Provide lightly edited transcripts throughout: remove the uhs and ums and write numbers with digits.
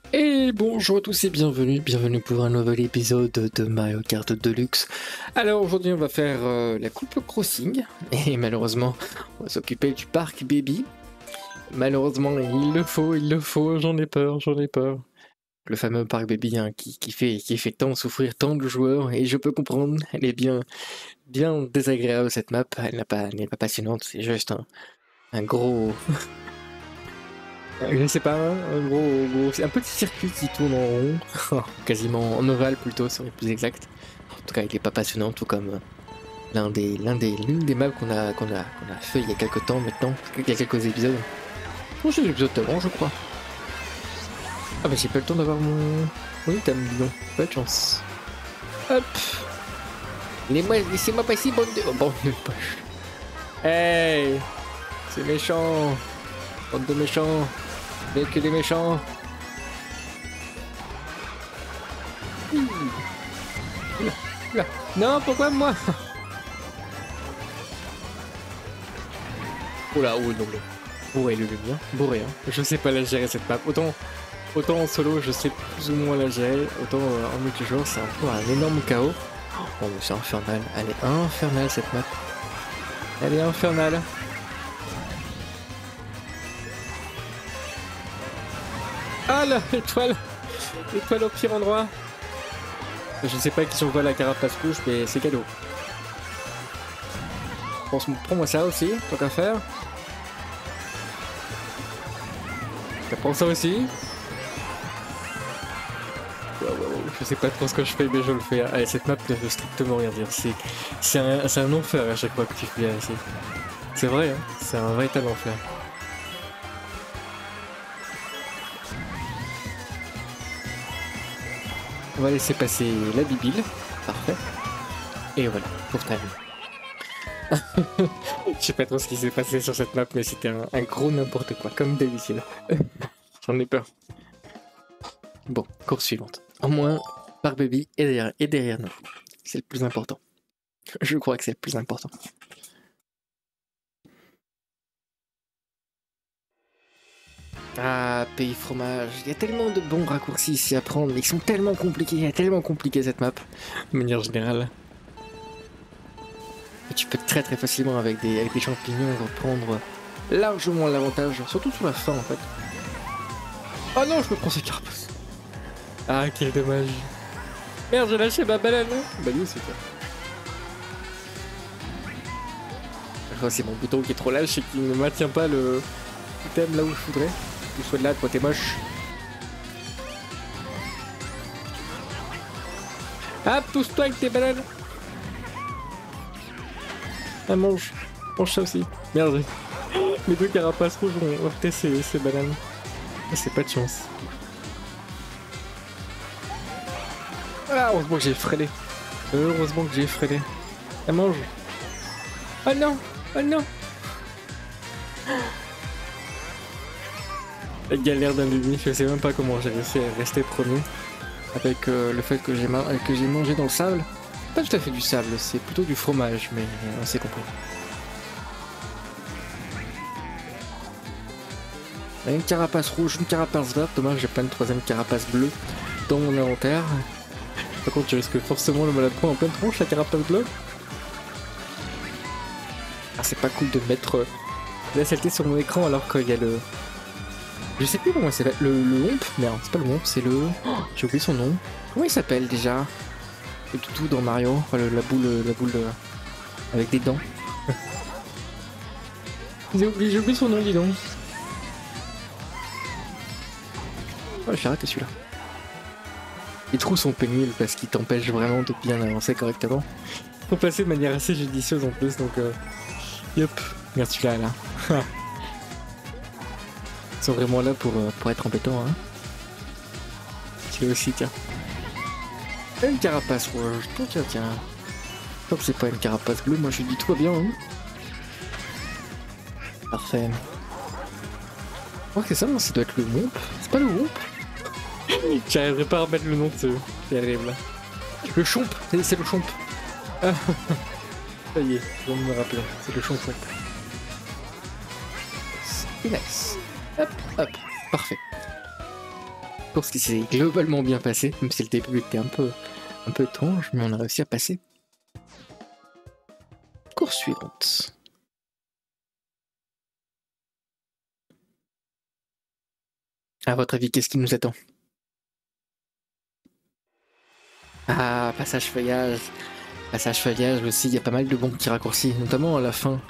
Et bonjour à tous et bienvenue pour un nouvel épisode de Mario Kart Deluxe. Alors aujourd'hui on va faire la coupe crossing et malheureusement on va s'occuper du parc Baby. Malheureusement il le faut, j'en ai peur. Le fameux parc Baby hein, qui fait tant souffrir tant de joueurs et je peux comprendre, elle est bien désagréable cette map, elle n'est pas passionnante, c'est juste un gros... Je sais pas, c'est un petit circuit qui tourne en rond, quasiment en ovale plutôt, serait plus exact. En tout cas, il est pas passionnant, tout comme l'une des maps qu'on a fait il y a quelques temps maintenant, il y a quelques épisodes. Oh, c'est l'épisode d'avant, je crois. Ah bah j'ai pas le temps d'avoir mon... Oui, t'as mis non, pas de chance. Hop. Laissez-moi passer, bande de... Oh, bande de poche. Hey, c'est méchant. Bande de méchants. Mais que des méchants. Là. Non, pourquoi moi? Oh là, oui, non, mais... Bourré le bien. Bourré, hein. Je sais pas la gérer cette map. Autant en solo, je sais plus ou moins la gérer. Autant en multijoueur, c'est un peu un énorme chaos. Oh, mais c'est infernal. Elle est infernale cette map. Elle est infernale. Ah là, l'étoile au pire endroit. Je sais pas qui survole la carapace rouge, mais c'est cadeau. Prends-moi ça aussi, tant qu'à faire. Prends ça aussi. Je sais pas trop ce que je fais, mais je le fais. Allez, cette map ne veut strictement rien dire. C'est un enfer à chaque fois que tu viens ici. C'est vrai, hein, c'est un véritable enfer. On va laisser passer la bibile. Parfait. Et voilà, pour ta vie. Je sais pas trop ce qui s'est passé sur cette map, mais c'était un gros n'importe quoi, comme d'habitude. J'en ai peur. Bon, course suivante. Au moins, par Baby est derrière nous. C'est le plus important. Je crois que c'est le plus important. Ah, pays fromage. Il y a tellement de bons raccourcis ici à prendre, mais ils sont tellement compliqués. Il y a tellement compliqué cette map, de manière générale. Et tu peux très facilement avec des champignons reprendre largement l'avantage, surtout sur la fin en fait. Oh non, je me prends ces carapaces. Ah, quel dommage. Merde, j'ai lâché ma banane. Bah lui c'est quoi. Oh, c'est mon bouton qui est trop lâche et qui ne maintient pas le thème là où je voudrais. Il faut de là, toi t'es moche. Ah, pousse-toi avec tes bananes. Ah, mange ça aussi. Merde. Les deux carapaces rouges ont opté ces bananes. C'est pas de chance. Ah, heureusement que j'ai freiné. Elle mange. Oh non. La galère d'un demi, je sais même pas comment j'ai réussi à rester premier. Avec le fait que j'ai mangé dans le sable. Pas tout à fait du sable, c'est plutôt du fromage, mais on s'est compris. Une carapace rouge, une carapace verte, dommage j'ai pas une troisième carapace bleue dans mon inventaire. Par contre tu risques forcément de me la prendre en pleine tronche la carapace bleue. Ah c'est pas cool de mettre la saleté sur mon écran alors qu'il y a le... Je sais plus comment il s'appelle, le Womp. Merde, c'est pas le Womp, c'est le... Oh, j'ai oublié son nom. Comment il s'appelle déjà? Le toutou dans Mario, enfin la boule avec des dents. J'ai oublié son nom, dis donc. Oh, j'ai raté celui-là. Les trous sont pénibles parce qu'ils t'empêchent vraiment de bien avancer correctement. Faut passer de manière assez judicieuse en plus, donc yep, regarde celui-là là. Ils sont vraiment là pour être embêtants, hein. Tu l'as aussi, tiens. Une carapace rouge, tiens. Comme c'est pas une carapace bleue, moi je dis tout va bien, hein. Parfait. Je crois que c'est ça, non, ça doit être le Womp. C'est pas le Womp. J'arriverai pas à remettre le nom de ce... C'est terrible. Le Chomp, c'est le Chomp. Ah. Ça y est, je viens de me rappeler, c'est le Chomp. Nice. Hop, parfait. Course qui s'est globalement bien passée, même si le début était un peu étrange, mais on a réussi à passer. Course suivante. À votre avis, qu'est-ce qui nous attend? Ah, passage feuillage. Passage feuillage aussi, il y a pas mal de bons petits raccourcis, notamment à la fin.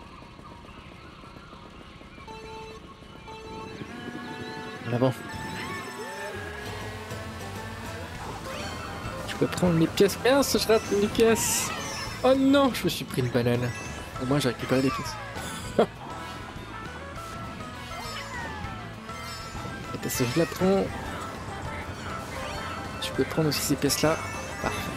En avant. Je peux prendre les pièces. Mince, je rate les pièces. Oh non, je me suis pris une banane. Au moins j'ai récupéré les pièces. Et parce que je la prends. Je peux prendre aussi ces pièces là. Parfait.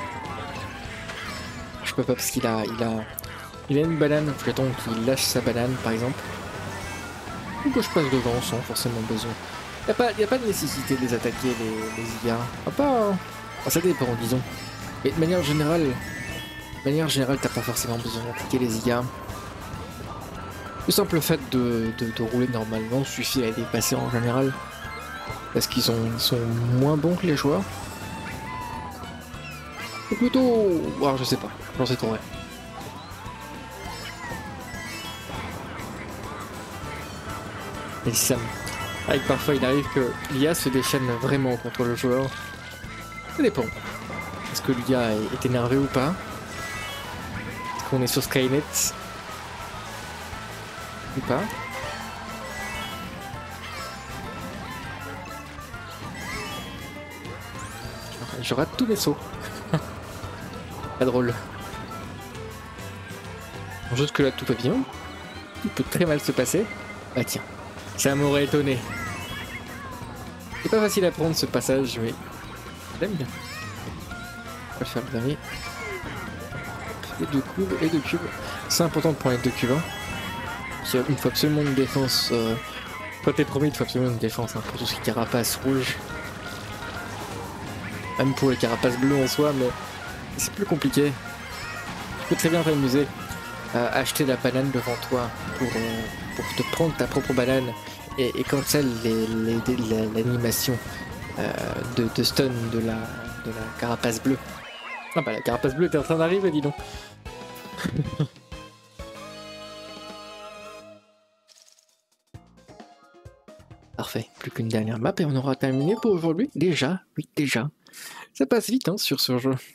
Je peux pas parce qu'il a une banane. Fleton qui lâche sa banane par exemple. Ou que je passe devant sans forcément besoin. Y a pas de nécessité de les attaquer les IA. Ah, pas. Enfin, ça dépend disons. Et de manière générale, t'as pas forcément besoin d'attaquer les IA. Le simple fait de rouler normalement suffit à les passer en général. Parce qu'ils sont moins bons que les joueurs. Ou plutôt... Alors je sais pas, j'en sais trop rien. Et Sam. Avec parfois il arrive que l'IA se déchaîne vraiment contre le joueur. Ça dépend. Est-ce que l'IA est énervé ou pas? Est-ce qu'on est sur Skynet? Ou pas? Je rate tous mes sauts. Pas drôle. Jusque là tout va bien. Il peut très mal se passer. Ah tiens, ça m'aurait étonné. C'est pas facile à prendre ce passage, mais j'aime bien. On va faire le dernier. Les deux cubes, les deux cubes. C'est important de prendre les deux cubes. Hein. Il faut absolument une défense. Quand t'es premier, il faut absolument une défense hein, pour tout ce qui est carapace rouge. Même pour les carapaces bleues en soi, mais c'est plus compliqué. Tu peux très bien t'amuser à acheter la banane devant toi pour te prendre ta propre banane et cancel l'animation de stun de la carapace bleue. Ah bah la carapace bleue était en train d'arriver, dis donc. Parfait, plus qu'une dernière map et on aura terminé pour aujourd'hui. Déjà, oui déjà. Ça passe vite hein, sur ce jeu.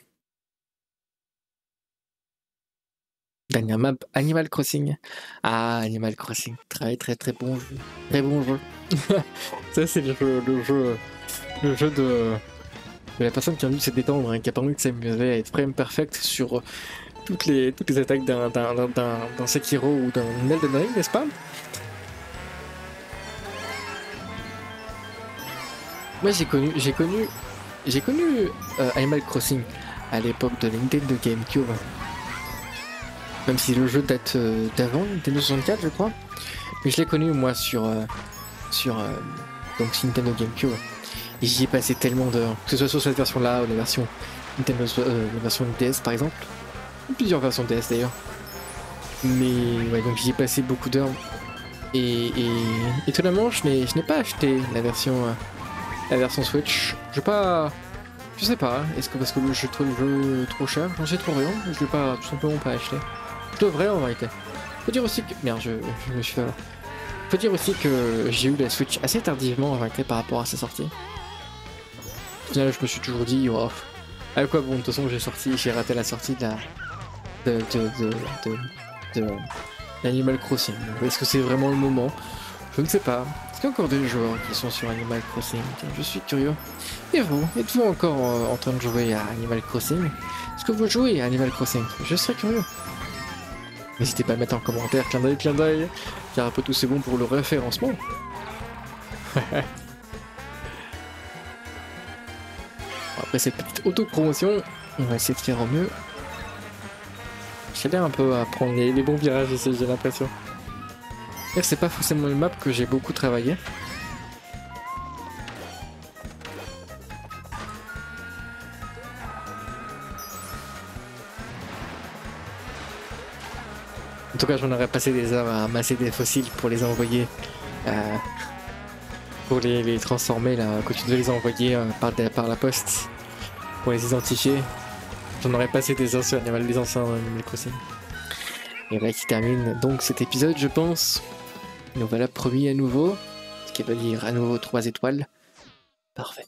Dernière map, Animal Crossing. Ah, Animal Crossing, très bon jeu. Très bon jeu. Ça c'est le jeu de la personne qui a envie de se détendre, hein, qui a pas envie de s'amuser à être frame perfect sur toutes les attaques d'un Sekiro ou d'un Elden Ring, n'est-ce pas? Moi j'ai connu Animal Crossing à l'époque de Nintendo GameCube. Même si le jeu date d'avant Nintendo 64 je crois. Mais je l'ai connu moi sur donc Nintendo GameCube. Et j'y ai passé tellement d'heures. Que ce soit sur cette version là ou la version Nintendo la version DS par exemple. Ou plusieurs versions DS d'ailleurs. Mais ouais donc j'y ai passé beaucoup d'heures. Et étonnamment je n'ai pas acheté la version Switch. Je sais pas, est-ce que parce que je trouve le jeu trop cher? J'en sais trop rien, je l'ai pas tout simplement pas acheté. Je devrais en vérité. Faut dire aussi que. Merde, je me suis fait avoir. Faut dire aussi que j'ai eu la Switch assez tardivement en vérité par rapport à sa sortie. Au final, je me suis toujours dit, oh, à quoi bon, de toute façon j'ai raté la sortie de l'Animal Crossing. Est-ce que c'est vraiment le moment? Je ne sais pas. Est-ce qu'il y a encore des joueurs qui sont sur Animal Crossing? Je suis curieux. Et vous? Êtes-vous encore en train de jouer à Animal Crossing? Est-ce que vous jouez à Animal Crossing? Je serais curieux. N'hésitez pas à mettre en commentaire, clin d'œil, car après tout c'est bon pour le référencement. Après cette petite auto-promotion, on va essayer de faire au mieux. J'ai l'air un peu à prendre les bons virages ici, j'ai l'impression. C'est pas forcément une map que j'ai beaucoup travaillé. En tout cas, j'en aurais passé des heures à amasser des fossiles pour les envoyer pour les transformer là, quand tu devais les envoyer par la poste pour les identifier. J'en aurais passé des heures sur les anciens Animal Crossing. Et voilà qui termine donc cet épisode, je pense. Nous voilà promis à nouveau, ce qui veut dire à nouveau 3 étoiles. Parfait.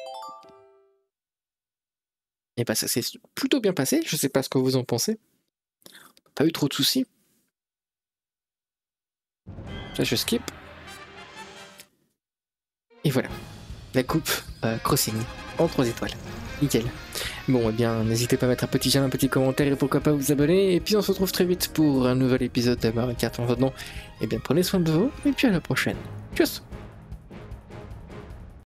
Et bah ça s'est plutôt bien passé, je sais pas ce que vous en pensez. Pas eu trop de soucis. Là je skip. Et voilà, la coupe Crossing en 3 étoiles. Nickel. Bon, eh bien, n'hésitez pas à mettre un petit j'aime, un petit commentaire et pourquoi pas vous abonner. Et puis on se retrouve très vite pour un nouvel épisode de Mario Kart. En attendant, eh bien, prenez soin de vous et puis à la prochaine. Tchuss!